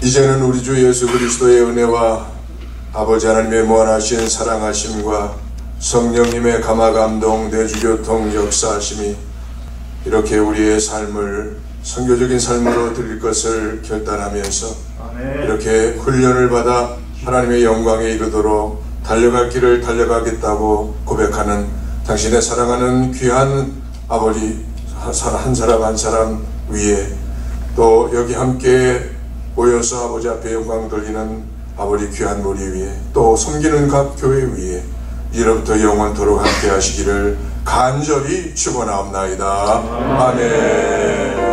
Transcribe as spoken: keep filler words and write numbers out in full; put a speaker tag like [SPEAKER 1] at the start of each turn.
[SPEAKER 1] 이제는 우리 주 예수 그리스도의 은혜와 아버지 하나님의 무한하신 사랑하심과 성령님의 감화감동 내주교통 역사하심이 이렇게 우리의 삶을 선교적인 삶으로 드릴 것을 결단하면서 아멘. 이렇게 훈련을 받아 하나님의 영광에 이르도록 달려갈 길을 달려가겠다고 고백하는 당신의 사랑하는 귀한 아버지 한 사람 한 사람 위에 또 여기 함께 모여서 아버지 앞에 영광 돌리는 아버지 귀한 무리 위에 또 섬기는 각 교회 위에 이로부터 영원토록 함께 하시기를 간절히 축원하옵나이다. 아멘.